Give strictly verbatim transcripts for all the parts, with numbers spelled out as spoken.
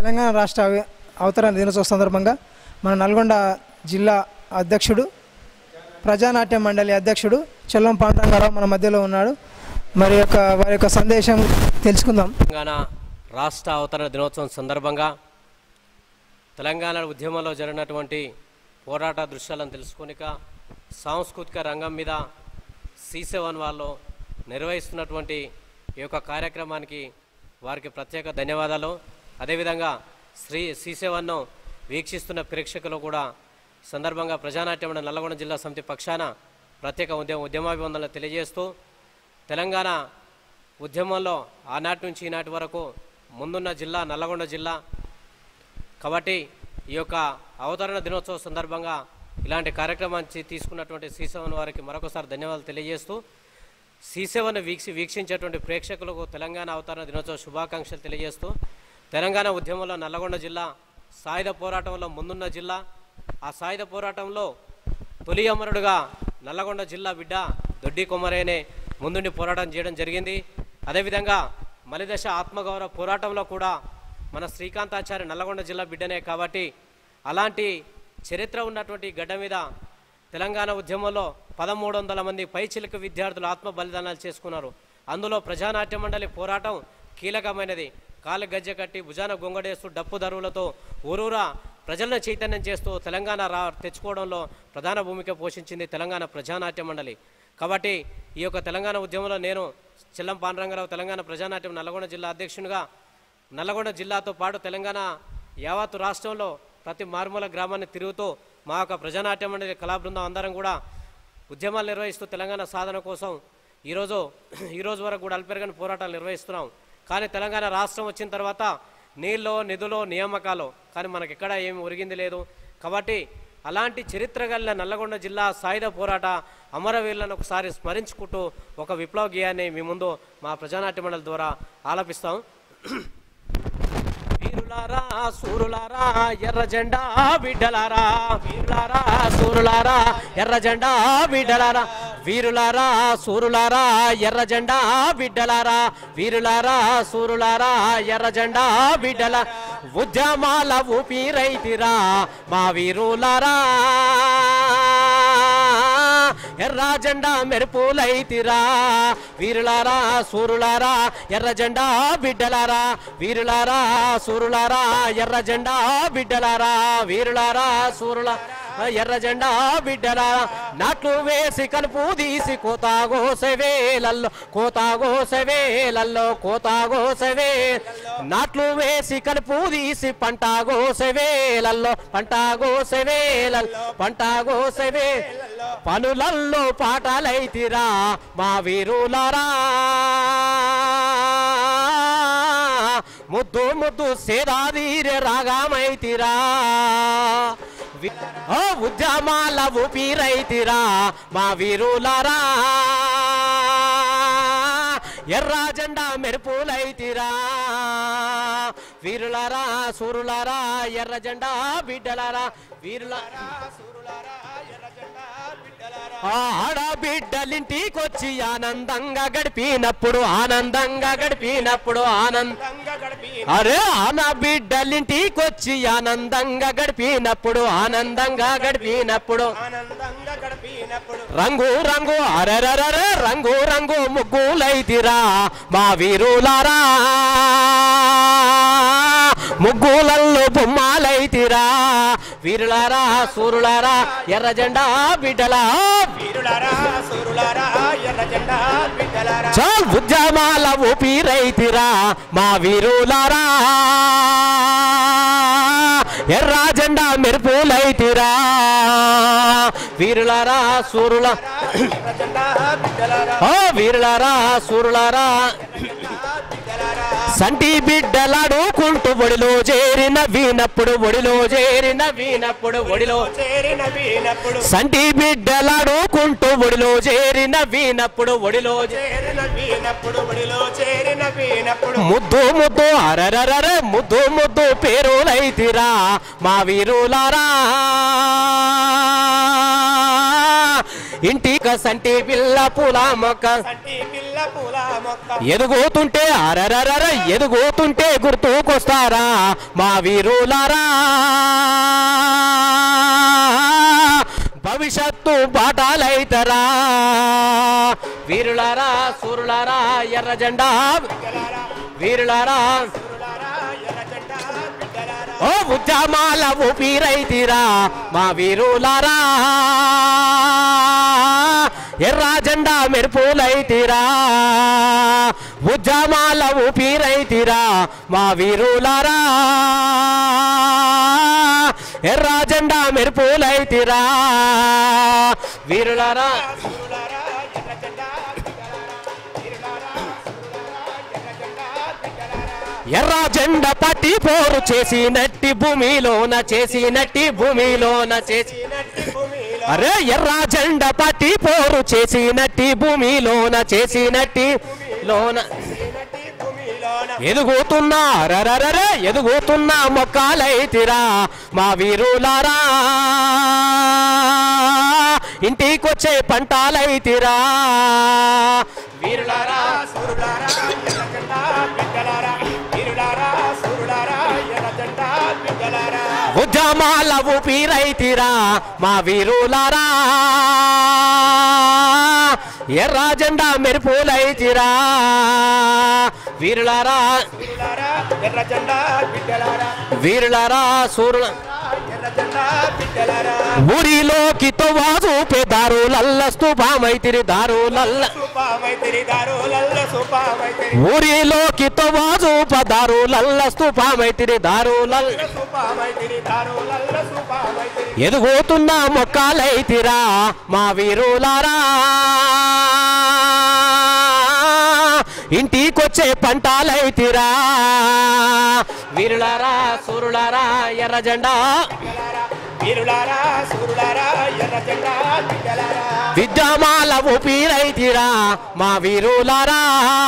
తెలంగాణ రాష్ట్ర అవతరణ దినోత్సవ సందర్భంగా మన నల్గొండ జిల్లా అధ్యక్షుడు ప్రజానాట్య మండలి అధ్యక్షుడు చెల్లం పాండురంగారావు మన మధ్యలో ఉన్నాడు. మరి యొక్క వారి యొక్క సందేశం తెలుసుకుందాం. తెలంగాణ రాష్ట్ర అవతరణ దినోత్సవం సందర్భంగా తెలంగాణ ఉద్యమంలో జరిగినటువంటి పోరాట దృశ్యాలను తెలుసుకొనిక సాంస్కృతిక రంగం మీద సి సెవెన్ వాళ్ళు నిర్వహిస్తున్నటువంటి ఈ యొక్క కార్యక్రమానికి వారికి ప్రత్యేక ధన్యవాదాలు. అదేవిధంగా శ్రీ సి సెవెన్ను వీక్షిస్తున్న ప్రేక్షకులు కూడా సందర్భంగా ప్రజానాట్యం నల్లగొండ జిల్లా సమితి పక్షాన ప్రత్యేక ఉద్యమ ఉద్యమాభివందనలు తెలియజేస్తూ తెలంగాణ ఉద్యమంలో ఆనాటి నుంచి ఈనాటి వరకు ముందున్న జిల్లా నల్లగొండ జిల్లా కాబట్టి ఈ యొక్క అవతరణ దినోత్సవ సందర్భంగా ఇలాంటి కార్యక్రమాన్ని తీసుకున్నటువంటి సి సెవెన్ వారికి మరొకసారి ధన్యవాదాలు తెలియజేస్తూ సి సెవెన్ వీక్షి వీక్షించేటువంటి ప్రేక్షకులకు తెలంగాణ అవతరణ దినోత్సవ శుభాకాంక్షలు తెలియజేస్తూ తెలంగాణ ఉద్యమంలో నల్లగొండ జిల్లా సాయుధ పోరాటంలో ముందున్న జిల్లా. ఆ సాయుధ పోరాటంలో తొలి అమరుడుగా నల్లగొండ జిల్లా బిడ్డ దొడ్డి కొమరేనే ముందుండి పోరాటం చేయడం జరిగింది. అదేవిధంగా మలిదశ ఆత్మగౌరవ పోరాటంలో కూడా మన శ్రీకాంతాచార్య నల్లగొండ జిల్లా బిడ్డనే కాబట్టి అలాంటి చరిత్ర ఉన్నటువంటి గడ్డ మీద తెలంగాణ ఉద్యమంలో పదమూడు వందల మంది పైచిలుక విద్యార్థులు ఆత్మ బలిదానాలు చేసుకున్నారు. అందులో ప్రజానాట్య మండలి పోరాటం కీలకమైనది. కాలు గజ్జె కట్టి భుజాన గొంగడేస్తూ డప్పు దరువులతో ఊరూరా ప్రజలను చైతన్యం చేస్తూ తెలంగాణ రా తెచ్చుకోవడంలో ప్రధాన భూమిక పోషించింది తెలంగాణ ప్రజానాట్య మండలి. కాబట్టి ఈ యొక్క తెలంగాణ ఉద్యమంలో నేను చెల్లం పాండురంగారావు తెలంగాణ ప్రజానాట్యం నల్లగొండ జిల్లా అధ్యక్షునిగా నల్లగొండ జిల్లాతో పాటు తెలంగాణ యావత్తు రాష్ట్రంలో ప్రతి మారుమూల గ్రామాన్ని తిరుగుతూ మా యొక్క ప్రజానాట్య మండలి కళాబృందం అందరం కూడా ఉద్యమాలు నిర్వహిస్తూ తెలంగాణ సాధన కోసం ఈరోజు ఈరోజు వరకు కూడా అల్పెరగని పోరాటాలు నిర్వహిస్తున్నాం. కానీ తెలంగాణ రాష్ట్రం వచ్చిన తర్వాత నీళ్ళు నిధులు నియామకాలు కానీ మనకి ఎక్కడా ఏమి ఒరిగింది లేదు. కాబట్టి అలాంటి చరిత్ర గల నల్లగొండ జిల్లా సాయుధ పోరాట అమరవీరులను ఒకసారి స్మరించుకుంటూ ఒక విప్లవ గేయాన్ని మీ ముందు మా ప్రజానాట్య మండలి ద్వారా ఆలపిస్తాం. వీరులారా సూరులారా ఎర్ర జెండా బిడ్డలారా, వీరులారా సూరులారా ఎర్ర జెండా బిడ్డలారా, వీరులారా సూరులారా ఎర్ర జెండా బిడ్డలారా, వీరులారా సూరులారా ఎర్ర జెండా బిడ్డల ఉద్యమాల ఊపిరైతిరా మా వీరులారా, ఎర్ర జెండా మెరుపులైతిరా, వీరులారా సూరులారా ఎర్ర జెండా బిడ్డలారా, వీరులారా సూరులారా ఎర్ర జెండా బిడ్డలారా, వీరులారా సూరుల ఎర్ర జెండా బిడ్డలారా. నాట్లు వేసి కలుపు తీసి కోతాగోసవేలల్లో కోతాగోసవేలల్లో కోతాగోసవే, నాట్లు వేసి కలుపు తీసి పంటగోసవేలల్లో పంటగోసవేలల్లో పంటగోసవే, పనులల్లో పాటలైతిరా మా వీరులారా, ముద్దు ముద్దు సేదాదీరే రాగమైతిరా, ఉద్యమాల ఊపిరైతిరా మా వీరులారా, ఎర్ర జెండా మెరుపులైతిరా, వీరులారా సూరులారా ఎర్ర జెండా బిడ్డలారా, వీరులారా సూరులారా ఎర్ర జెండా బిడ్డలారా. ఆడబిడ్డలింటికొచ్చి ఆనందంగా గడిపినప్పుడు ఆనందంగా గడిపినప్పుడు ఆనందంగా గడిపి అరే ఆడబిడ్డలింటికొచ్చి ఆనందంగా గడిపినప్పుడు ఆనందంగా గడిపినప్పుడు ఆనందంగా గడిపినప్పుడు రంగు రంగు అరెరరే రంగు రంగు ముగ్గులైతిరా మా వీరులారా, ముగ్గులల్లో బొమ్మలైతిరా, వీరులారా సూరులారా ఎర్ర జెండా బిడ్డలా, వీరులారా సూరులారా ఎర్ర జెండా బిడ్డలారా. చాల్ ఉద్యమాల ఊపిరైతిరా మా వీరులారా, ఎర్ర జెండా మెరుపులైతిరా, వీరులారా సూరుల ఓ వీరులారా సూరులారా. సంటి బిడ్డలాడుకుంటూ ఒడిలో చేరిన వీనప్పుడు ఒడిలో చేరిన వీనప్పుడు ఒడిలో చేరిన వీనప్పుడు సంటి బిడ్డలాడుకుంటూ ఒడిలో చేరిన వీనప్పుడు ఒడిలో చేరిన వీనప్పుడు ఒడిలో చేరిన వీనప్పుడు ముద్దు ముద్దు అరరరే ముద్దు ముద్దు పేరులైతిరా మా వీరులారా, ఇంటిక సంటి పిల్ల పూల మొక్క ఎదుగుతుంటే అరరర ఎదుగుతుంటే గుర్తుకొస్తారా మా వీరులారా భవిష్యత్తు బాటలైతరా వీరులారా సూరులారా ఎర్ర జెండా వీరులారా ఓ ఉద్యమాల ఊపిరైతిరా మా వీరులారా ఎర్ర జెండా మెరుపులైతిరా ఉద్యమాల ఊపిరైతిరా మా వీరులారా ఎర్ర జెండా మెరుపులైతిరా వీరులారా ఎర్ర జెండా పట్టి పోరు చేసినట్టి భూమిలోన చేసినట్టి భూమిలోన చేసి అరే ఎర్ర జెండా పట్టి పోరు చేసినట్టి భూమిలోన చేసినట్టి లోన ఎదుగుతున్నా రరరే ఎదుగుతున్నా మొక్కలైతిరా మా వీరులారా ఇంటికొచ్చే పంటలైతిరా వీరులారా ఉద్యమాల ఊపిరైతిరా మా వీరులారా ఎర్ర జెండా మెరుపులైతిరా వీరులారా ఎర్ర జెండా వీరులారా సూరుల ఊరిలోకి తోవాజు పెదారులల్ల స్తూపమైతిరి దారులల్ల ఊరిలోకి తోవాజు పదారులల్ల స్తూపమైతిరి దారులల్ల ఎదుగుతున్న మొక్కలైతిరా మా వీరులారా ఇంటికొచ్చే పంటలైతిరా వీరులారా సూరులారా ఎర్ర జెండా వీరులారా సూరులారా ఎర్ర జెండా విద్యమాల ఊపిరైతిరా మా వీరులారా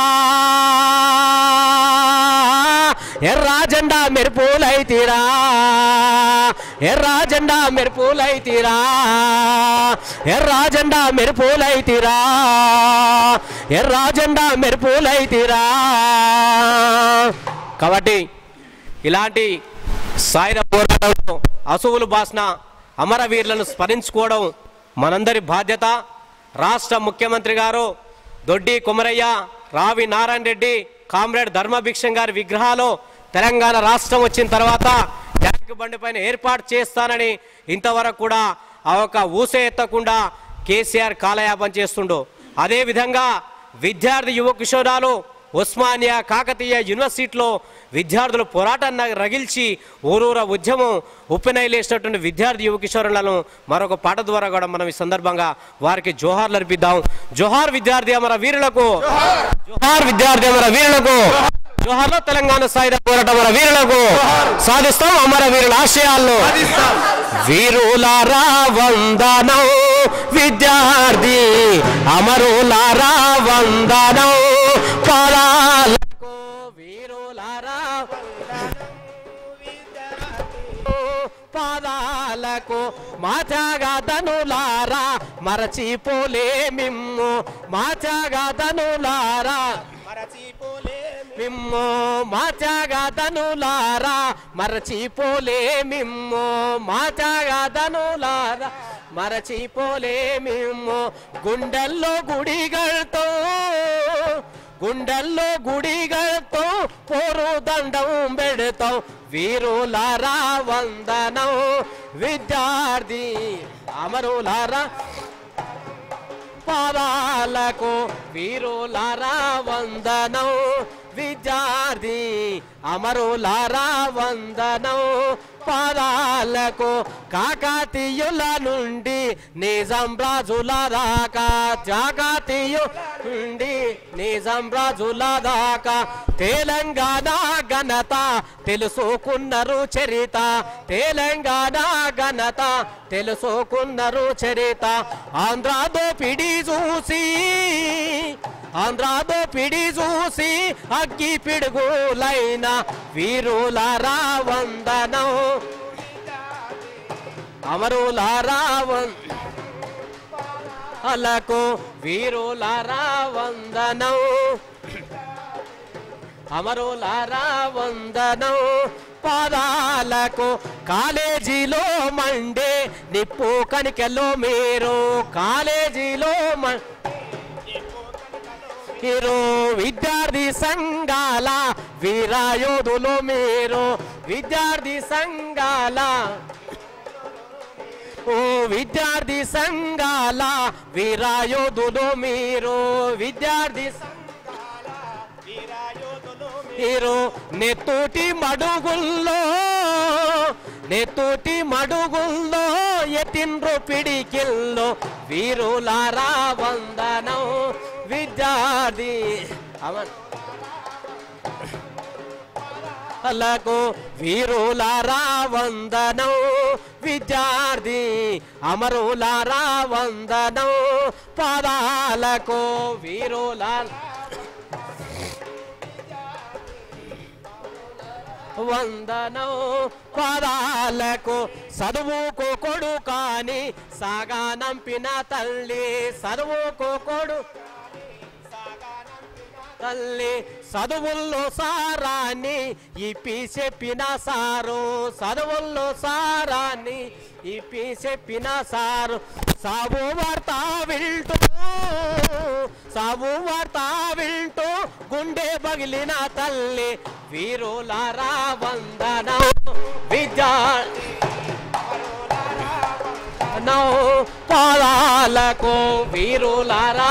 ఎర్ర జెండా మెరుపులైతిరా ఎర్ర జెండా మెరుపులైతిరా ఎర్ర జెండా మెరుపులైతిరా ఎర్ర జెండా మెరుపులైతిరా కాబట్టి ఇలాంటి సాయుధ పోరాటంలో అసువులు బాసిన అమరవీరులను స్మరించుకోవడం మనందరి బాధ్యత. రాష్ట్ర ముఖ్యమంత్రి గారు దొడ్డి కొమరయ్య, రావి నారాయణ రెడ్డి, కామ్రేడ్ ధర్మభిక్షం గారి విగ్రహాలు తెలంగాణ రాష్ట్రం వచ్చిన తర్వాత ట్యాంక్ బండి పైన ఏర్పాటు చేస్తానని ఇంతవరకు కూడా ఆ ఒక ఊసే ఎత్తకుండా కేసీఆర్ కాలయాపన చేస్తుండు. అదేవిధంగా విద్యార్థి యువ కిషోరాలు ఉస్మానియా కాకతీయ యూనివర్సిటీలో విద్యార్థులు పోరాటాన్ని రగిల్చి ఊరూర ఉద్యమం ఉప్పెనైలేసినటువంటి విద్యార్థి యువ కిషోరులను మరొక పాట ద్వారా కూడా మనం ఈ సందర్భంగా వారికి జోహార్లు అర్పిద్దాం. జోహార్ విద్యార్థి అమర వీరులకు, జోహార్ విద్యార్థి అమర వీరులకు, జోహార్లో తెలంగాణ సాయుధ పోరాట అమర వీరులకు. సాధిస్తాం అమర వీరుల ఆశయాలను. వీరులారా వందనం విద్యార్థి అమరులారా వందనం పరాలకు వీరులారా పాదాలకు మాచాగదనులారా మరచిపోలే మిమ్ము మాచాగదనులారా మరచిపోలే మిమ్ము మాచాగదనులారా మరచిపోలే మిమ్ము మాచాగదనులారా మరచిపోలే మిమ్ము గుండెల్లో గుడిగల్తో గుండెల్లో గుడిగల్తో పోరు దండం పెడతాం వీరులారా వందనం విద్యార్థి అమరులారా పాదాలకు వీరులారా వందనం విద్యార్థి అమరులారా వందనం పాదాలకు కాకతీయుల నుండి నిజాం రాజుల దాకా కాకతీయు నుండి నిజాం రాజుల దాకా తెలంగాణ ఘనత తెలుసుకున్నారు చరిత తెలంగాణ ఘనత తెలుసుకున్నారు చరిత ఆంధ్ర దోపిడి చూసి ఆంధ్ర దోపిడి చూసి అగ్గి పిడుగులైన వీరులారా వందనం అమరులారా అలకు వీరులారా వందనం అమరులారా వందనం పాదాలకు కాలేజీలో మండే నిప్పు కనికెల్లో మీరు కాలేజీలో మీరు విద్యార్థి సంఘాల వీరాయోధులు మీరు విద్యార్థి సంఘాల ఓ విద్యార్థి సంఘాల వీరాయోధులు మీరు విద్యార్థి మీరు నెత్తోటి మడుగుల్లో నెత్తోటి మడుగుల్లో ఎతిన్రు పిడికిల్లో వీరులారా వందనం విద్యార్థి అలకు వీరులారా వందనం విద్యార్థి అమరులారా వందనం పాదాలకు వీరులారా వందనం పాదాలకు చదువుకు కొడుకాని సాగానంపిన తల్లి చదువుకు కొడు తల్లి చదువుల్లో సారాన్ని ఇప్పి చెప్పిన సారు చదువుల్లో సారాన్ని ఇప్పి చెప్పిన సారు సాగు వార్త వింటూ సాగు వార్త వింటూ గుండె పగిలిన తల్లి వీరులారా వందనం విద్యా పాదాలకు వీరులారా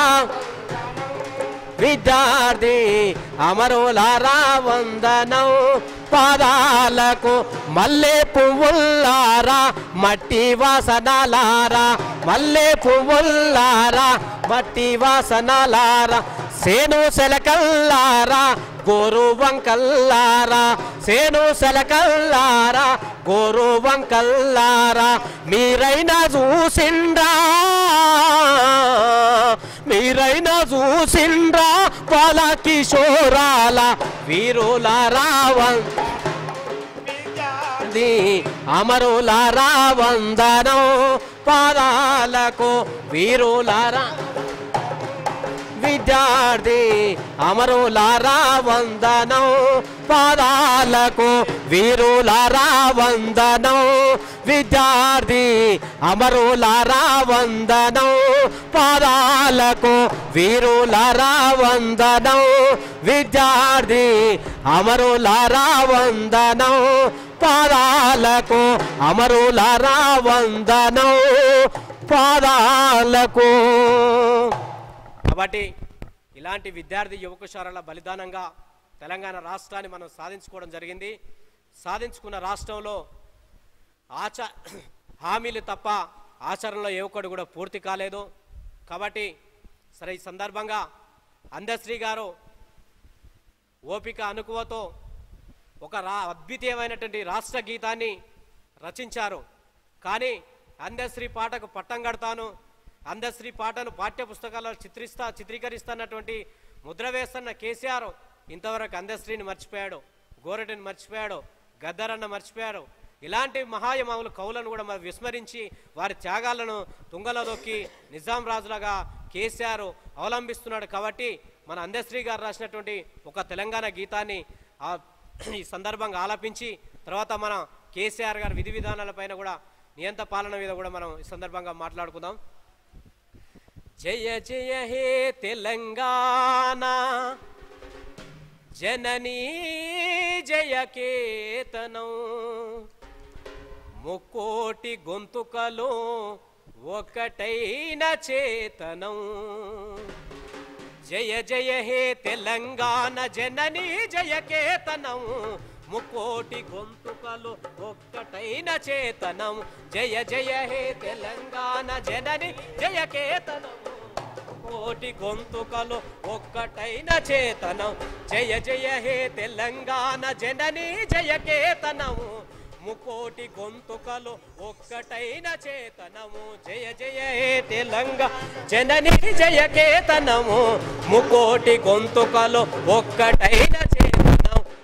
విద్యార్థి అమరులారా వందనం పాదాలకు మల్లె పువ్వుల్లారా మట్టి వాసనలారా మల్లె పువ్వుల్లారా మట్టి వాసనలారా సేను సెలకల్లారా గోరు వంకల్లారా సేను సెలకల్లారా గోరు వంకల్లారా మీరైనా చూసిండ్రా మీరైనా చూసిండ్రా బాల కిషోరాల వీరులారా అమరులారా వందనం పాదాలకు వీరులారా విద్యార్థి అమరులారా వందనం పాదాలకు వీరులారా వందనం విద్యార్థి అమరులారా వందనం పాదాలకు వీరులారా వందనం విద్యార్థి అమరులారా వందనం పాదాలకు అమరులారా వందనం పాదాలకు. కాబట్టి ఇలాంటి విద్యార్థి యువకుశారల బలిదానంగా తెలంగాణ రాష్ట్రాన్ని మనం సాధించుకోవడం జరిగింది. సాధించుకున్న రాష్ట్రంలో ఆచ హామీలు తప్ప ఆచరణలో ఏ ఒక్కడు కూడా పూర్తి కాలేదు. కాబట్టి సరే ఈ సందర్భంగా అందశ్రీ గారు ఓపిక అనుకువతో ఒక రా అద్వితీయమైనటువంటి రాష్ట్ర గీతాన్ని రచించారు. కానీ అందశ్రీ పాటకు పట్టం కడతాను, అందశ్రీ పాటను పాఠ్య పుస్తకాల్లో చిత్రిస్తా చిత్రీకరిస్తున్నటువంటి ముద్ర వేస్తున్న కేసీఆర్ ఇంతవరకు అందశ్రీని మర్చిపోయాడు, గోరటిని మర్చిపోయాడు, గద్దరన్న మర్చిపోయారు. ఇలాంటి మహాయమాములు కవులను కూడా మరి విస్మరించి వారి త్యాగాలను తుంగలో దొక్కి నిజాం రాజులాగా కేసీఆర్ అవలంబిస్తున్నాడు. కాబట్టి మన అందశ్రీ గారు రాసినటువంటి ఒక తెలంగాణ గీతాన్ని ఈ సందర్భంగా ఆలపించి తర్వాత మన కేసీఆర్ గారి విధి విధానాలపైన కూడా నియంత పాలన మీద కూడా మనం ఈ సందర్భంగా మాట్లాడుకుందాం. జయ జయ హే తెలంగాణ జననీ జయ కేతనం, ముక్కోటి గొంతుకలో ఒకటైన చేతనం. జయ జయ హే తెలంగాణ జననీ జయ కేతనం, ముక్కోటి గొంతుకలు ఒక్కటైన చేతనం. జయ జయ హే తెలంగాణ జనని జయ కేతనం, కోటి గొంతుకలు ఒక్కటైన చేతనం. జయ జయ హే తెలంగాణ జనని జయ కేతనము, ముకోటి గొంతుకలు ఒక్కటైన చేతనము. జయ జయ హే తెలంగాణ జనని జయ కేతనము, ముకోటి గొంతుకలు ఒక్కటైన చేతనం.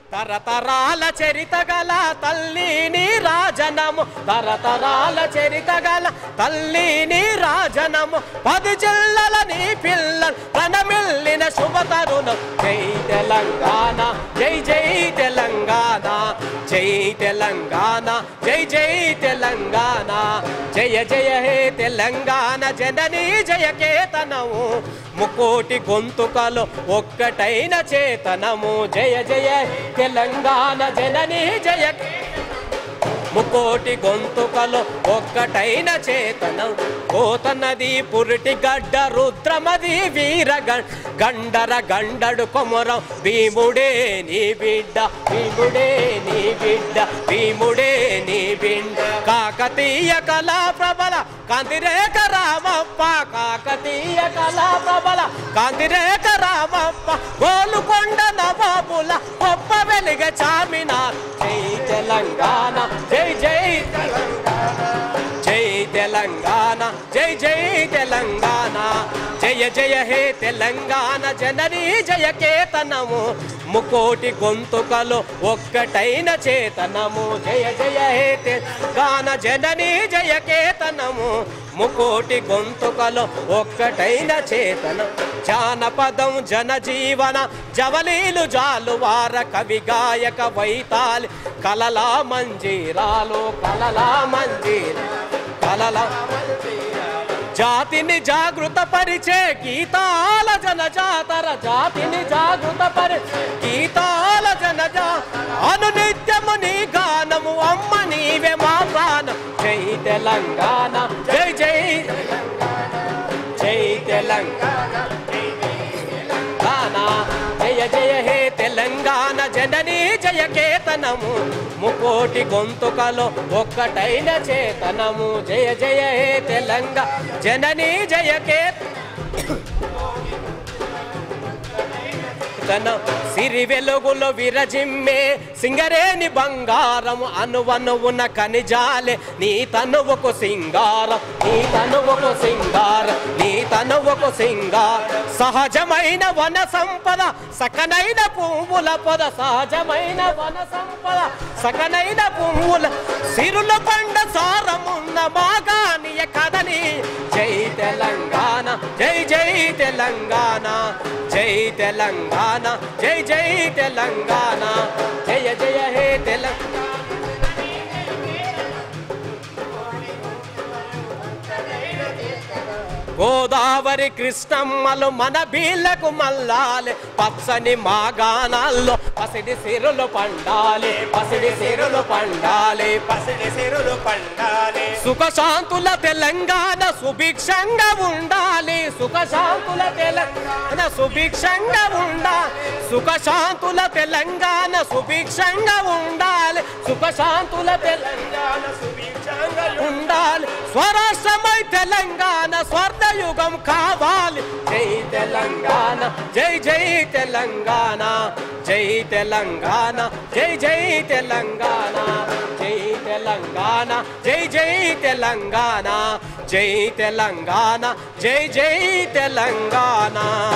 తరతరాల చరిత గల తల్లిని రాజనము తరతరాల చరిత గల తల్లిని రాజనము పది జిల్లల నీ పిల్లలు ప్రణమిల్లిన శుభ తరుణం జై తెలంగాణ జై జై తెలంగాణ జై తెలంగాణ జై జై తెలంగాణ జయ జయ హే తెలంగాణ జననీ జయ కేతనము ముకోటి గొంతుకలో ఒక్కటైన చేతనము జయ జయ తెలంగాణ జననీ జయ ముకోటి గొంతుకలో ఒక్కటైన చేతనం కోత నది పురిటి గడ్డ రుద్రమది వీర గండర గండడు కొమరం భీముడే నీ బిడ్డ భీముడే నీ బిడ్డ భీముడే నీ బిడ్డ కాకతీయ కళా ప్రబల కాంతిరేఖ రామప్ప కాకతీయ కళా ప్రబల కాంతిరేఖ రామప్ప గోలుకొండ నవాబుల గొప్ప వెలిగ చార్మినార్ జై తెలంగాణ జై జై తెలంగాణ జై తెలంగాణ జై జై తెలంగాణ జయ జయ హే తెలంగాణ జననీ జయ కేతనము ముకోటి గొంతుకలో ఒక్కటైన చేతనము జయ జయ హే తెలంగాణ జననీ జయ కేతనము ముకోటి గొంతుకలో ఒక్కటైన చేతనం జానపదం జనజీవన జవలీలు జాలువార కవి గాయక వైతాలి కలలా మంజీరాలు కలలా మంజీరా కలలా జాతిని జాగృత పరిచే గీతాల జనజాతర జాతిని జాగృత పరిచే గీతాల జనజా అనునిత్యము నీ గానము అమ్మ నీవే మా ప్రాణం జై తెలంగాణ జై జై జై తెలంగాణ జయ జయ హే తెలంగాణ జననీ జయ కేతనము ముకోటి గొంతుకలో ఒక్కటైన చేతనము జయ జయ హే తెలంగాణ జననీ జయ కేతనం సిరి వెలుగులో విరజిమ్మే సింగరేని బంగారం అనువనువున కనిజాలే నీ తనువుకు సింగారం నీ తనువుకు సింగారం నీ తనువుకు సింగారం సహజమైన వన సంపద సకనైన పువ్వుల పొద సహజమైన వన సంపద సకనైన పువ్వుల సిరుల పండ సారమున్న మాగానియ కదని జై తెలంగాణ జై జై తెలంగాణ జై తెలంగాణ జై జై తెలంగాణ జయ జయ హే తెలంగాణ గోదావరి కృష్ణమ్మలు మన బీళ్లకు మల్లాలి పచ్చని మాగాణాల్లో పసిడి సిరులు పండాలి పసిడి సిరులు పండాలి పసిడి సిరులు పండాలి సుఖశాంతుల తెలంగాణ సుభిక్షంగా ఉండాలి సుఖశాంతుల తెలంగాణ సుభిక్షంగా ఉండాలి సుఖశాంతుల తెలంగాణ సుభిక్షంగా ఉండాలి సుఖశాంతుల తెలంగాణ సుభిక్షంగా ఉండాలి స్వరాష్ట్రమై తెలంగాణ స్వర్ణయుగం కావాలి జై తెలంగాణ జై జై తెలంగాణ జై తెలంగాణ జై జై తెలంగాణ జై తెలంగాణ జై జై తెలంగాణ జై తెలంగాణ జై జై తెలంగాణ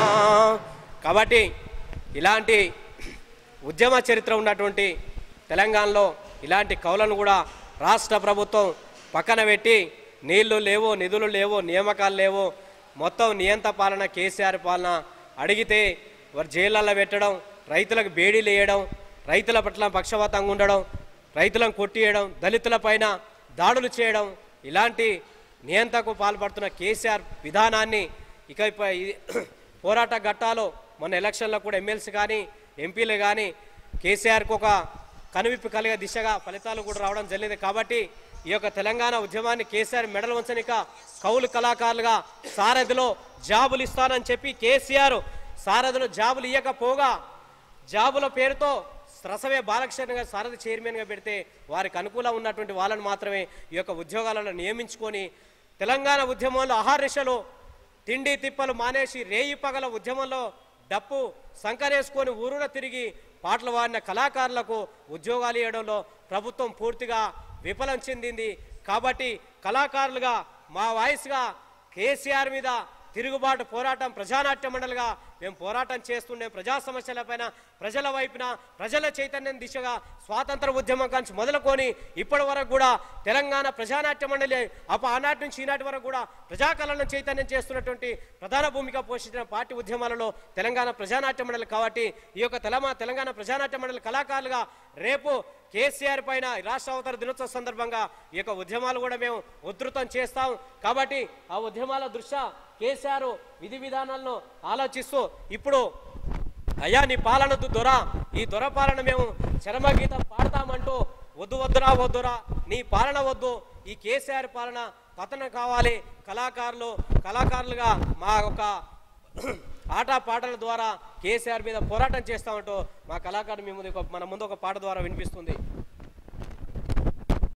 కాబట్టి ఇలాంటి ఉద్యమ చరిత్ర ఉన్నటువంటి తెలంగాణలో ఇలాంటి కవులను కూడా రాష్ట్ర ప్రభుత్వం పక్కన పెట్టి నీళ్లు లేవో నిధులు లేవో నియామకాలు లేవో మొత్తం నియంత పాలన కేసీఆర్ పాలన అడిగితే వారు జైళ్ళల్లో పెట్టడం రైతులకు బేడీలు వేయడం రైతుల పట్ల పక్షపాతంగా ఉండడం రైతులను కొట్టియడం దళితుల పైన దాడులు చేయడం ఇలాంటి నియంతకు పాల్పడుతున్న కేసీఆర్ విధానాన్ని ఇక పోరాట ఘట్టాలో మొన్న ఎలక్షన్లో కూడా ఎమ్మెల్సీ కానీ ఎంపీలు కానీ కేసీఆర్కు ఒక కనువిప్పు కలిగే దిశగా ఫలితాలు కూడా రావడం జరిగింది కాబట్టి ఈ యొక్క తెలంగాణ ఉద్యమాన్ని కేసీఆర్ మెడలు వంచనిక కౌలు కళాకారులుగా సారథిలో జాబులు ఇస్తానని చెప్పి కేసీఆర్ సారథిలో జాబులు ఇవ్వకపోగా జాబుల పేరుతో రసవే బాలకృష్ణ గారు సారథి చైర్మన్గా పెడితే వారికి అనుకూలంగా ఉన్నటువంటి వాళ్ళని మాత్రమే ఈ యొక్క ఉద్యోగాలను నియమించుకొని తెలంగాణ ఉద్యమంలో అహర్నిశలు తిండి తిప్పలు మానేసి రేయి పగల ఉద్యమంలో డప్పు సంకరేసుకొని ఊరున తిరిగి పాటలు పాడిన కళాకారులకు ఉద్యోగాలు ఇవ్వడంలో ప్రభుత్వం పూర్తిగా విఫలం చెందింది కాబట్టి కళాకారులుగా మా వాయిస్గా కేసీఆర్ మీద తిరుగుబాటు పోరాటం ప్రజానాట్య మండలిగా మేము పోరాటం చేస్తుండే ప్రజా సమస్యలపైన ప్రజల వైపున ప్రజల చైతన్యం దిశగా స్వాతంత్ర ఉద్యమం కాంచి మొదలుకొని ఇప్పటి వరకు కూడా తెలంగాణ ప్రజానాట్య మండలి అప్ప ఆనాటి నుంచి ఈనాటి వరకు కూడా ప్రజాకళను చైతన్యం చేస్తున్నటువంటి ప్రధాన భూమిక పోషించిన పార్టీ ఉద్యమాలలో తెలంగాణ ప్రజానాట్య మండలి కాబట్టి ఈ యొక్క తెలంగాణ తెలంగాణ ప్రజానాట్య మండలి కళాకారులుగా రేపు కేసీఆర్ పైన రాష్ట్ర అవతరణ దినోత్సవ సందర్భంగా ఈ యొక్క ఉద్యమాలు కూడా మేము ఉధృతం చేస్తాం కాబట్టి ఆ ఉద్యమాల దృష్ట్యా కేసీఆర్ విధి విధానాలను ఆలోచిస్తూ ఇప్పుడు అయ్యా నీ పాలన దొర ఈ దొర పాలన మేము చరమగీతం పాడతామంటూ వద్దు వద్దురా వద్దురా నీ పాలన వద్దు ఈ కేసీఆర్ పాలన పతనం కావాలి కళాకారులు కళాకారులుగా మా యొక్క ఆట పాటల ద్వారా కేసీఆర్ మీద పోరాటం చేస్తామంటూ మా కళాకారులు మీ ముందు మన ముందు ఒక పాట ద్వారా వినిపిస్తుంది.